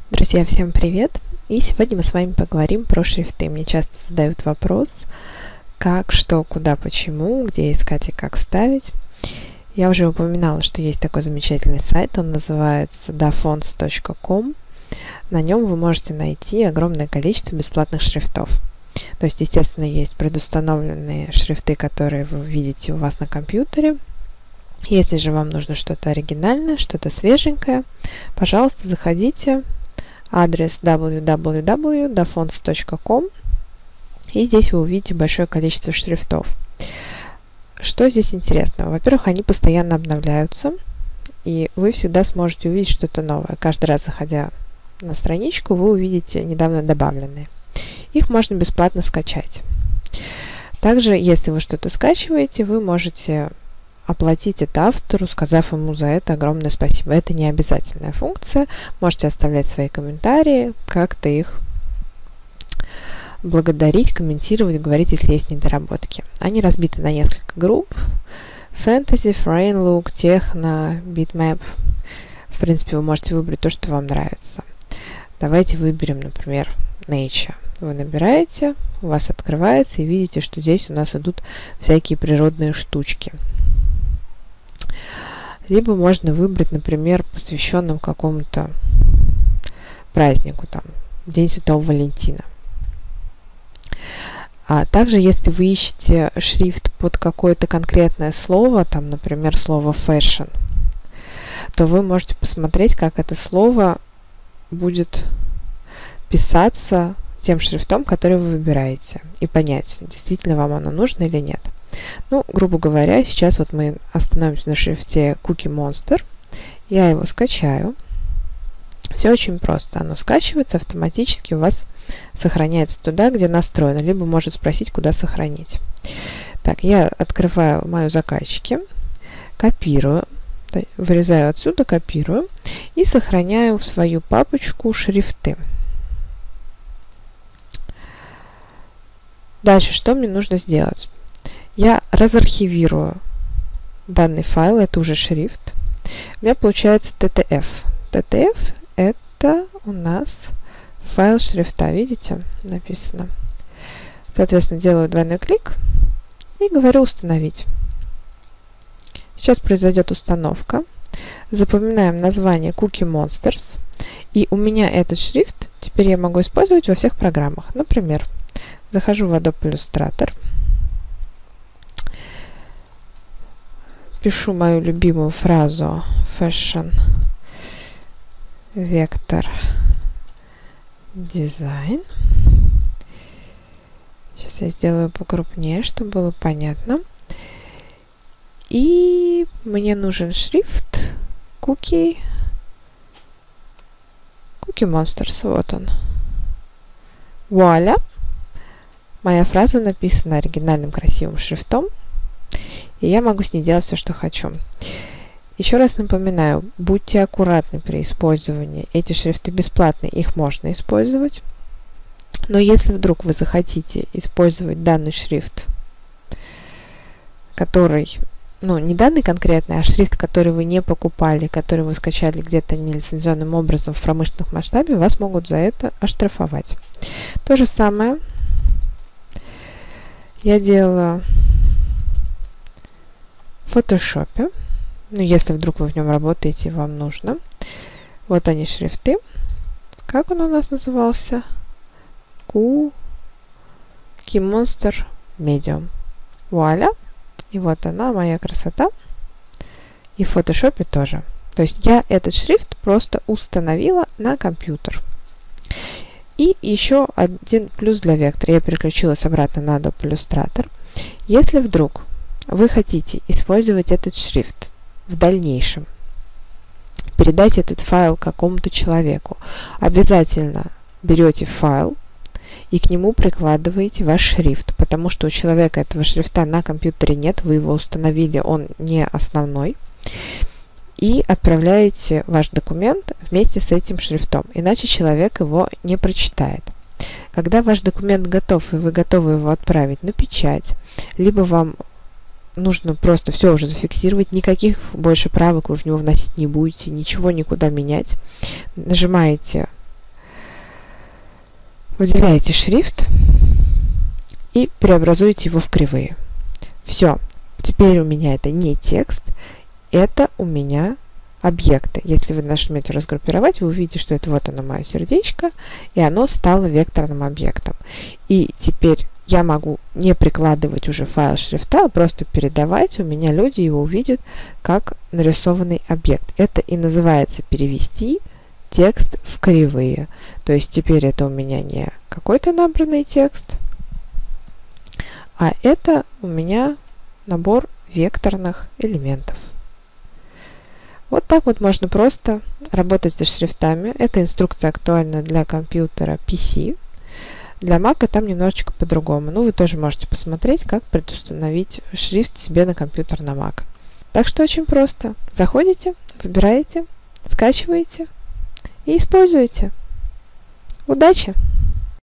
Друзья, всем привет! И сегодня мы с вами поговорим про шрифты. Мне часто задают вопрос, как, что, куда, почему, где искать и как ставить. Я уже упоминала, что есть такой замечательный сайт, он называется dafonts.com. На нем вы можете найти огромное количество бесплатных шрифтов. То есть, естественно, есть предустановленные шрифты, которые вы видите у вас на компьютере. Если же вам нужно что-то оригинальное, что-то свеженькое, пожалуйста, заходите. Адрес www.dafonts.com, и здесь вы увидите большое количество шрифтов. Что здесь интересного? Во-первых, они постоянно обновляются, и вы всегда сможете увидеть что-то новое. Каждый раз, заходя на страничку, вы увидите недавно добавленные. Их можно бесплатно скачать. Также, если вы что-то скачиваете, вы можете оплатить это автору, сказав ему за это огромное спасибо. Это не обязательная функция. Можете оставлять свои комментарии, как-то их благодарить, комментировать, говорить, если есть недоработки. Они разбиты на несколько групп. Fantasy, Foreign Look, Techno, Bitmap. В принципе, вы можете выбрать то, что вам нравится. Давайте выберем, например, Nature. Вы набираете, у вас открывается, и видите, что здесь у нас идут всякие природные штучки. Либо можно выбрать, например, посвященным какому-то празднику, там, День Святого Валентина. А также, если вы ищете шрифт под какое-то конкретное слово, там, например, слово fashion, то вы можете посмотреть, как это слово будет писаться тем шрифтом, который вы выбираете, и понять, действительно вам оно нужно или нет. Ну, грубо говоря, сейчас вот мы остановимся на шрифте Cookie Monster. Я его скачаю. Все очень просто. Оно скачивается автоматически, у вас сохраняется туда, где настроено. Либо может спросить, куда сохранить. Так, я открываю мою заказчики, копирую, вырезаю отсюда, копирую и сохраняю в свою папочку шрифты. Дальше, что мне нужно сделать? Я разархивирую данный файл, это уже шрифт. У меня получается TTF. TTF это у нас файл шрифта, видите, написано. Соответственно, делаю двойной клик и говорю установить. Сейчас произойдет установка. Запоминаем название Cookie Monsters. И у меня этот шрифт теперь я могу использовать во всех программах. Например, захожу в Adobe Illustrator. Пишу мою любимую фразу Fashion Vector Design. Сейчас я сделаю покрупнее, чтобы было понятно. И мне нужен шрифт Cookie Monsters. Вот он. Вуаля! Моя фраза написана оригинальным красивым шрифтом. И я могу с ней делать все, что хочу. Еще раз напоминаю, будьте аккуратны при использовании. Эти шрифты бесплатные, их можно использовать. Но если вдруг вы захотите использовать данный шрифт, который, не данный конкретный, а шрифт, который вы не покупали, который вы скачали где-то нелицензионным образом в промышленном масштабе, вас могут за это оштрафовать. То же самое я делаю в фотошопе. Если вдруг вы в нем работаете, вам нужно. Вот они шрифты. Как он у нас назывался? Cookie Monster Medium. Вуаля! И вот она, моя красота. И в фотошопе тоже. То есть я этот шрифт просто установила на компьютер. И еще один плюс для вектора. Я переключилась обратно на Adobe Illustrator. Если вдруг вы хотите использовать этот шрифт в дальнейшем, передать этот файл какому-то человеку, обязательно берете файл и к нему прикладываете ваш шрифт, потому что у человека этого шрифта на компьютере нет, вы его установили, он не основной, и отправляете ваш документ вместе с этим шрифтом, иначе человек его не прочитает. Когда ваш документ готов, и вы готовы его отправить на печать, либо вам нужно просто все уже зафиксировать, никаких больше правок вы в него вносить не будете, ничего никуда менять. Нажимаете выделяете шрифт и преобразуете его в кривые. Все. Теперь у меня это не текст, это у меня объекты. Если вы нажмете разгруппировать, вы увидите, что это вот оно мое сердечко, и оно стало векторным объектом. И теперь я могу не прикладывать уже файл шрифта, а просто передавать, у меня люди его увидят как нарисованный объект. Это и называется перевести текст в кривые. То есть теперь это у меня не какой-то набранный текст, а это у меня набор векторных элементов. Вот так вот можно просто работать со шрифтами. Эта инструкция актуальна для компьютера PC. Для Mac там немножечко по-другому. Ну, вы тоже можете посмотреть, как предустановить шрифт себе на компьютер на Mac. Так что очень просто. Заходите, выбираете, скачиваете и используете. Удачи!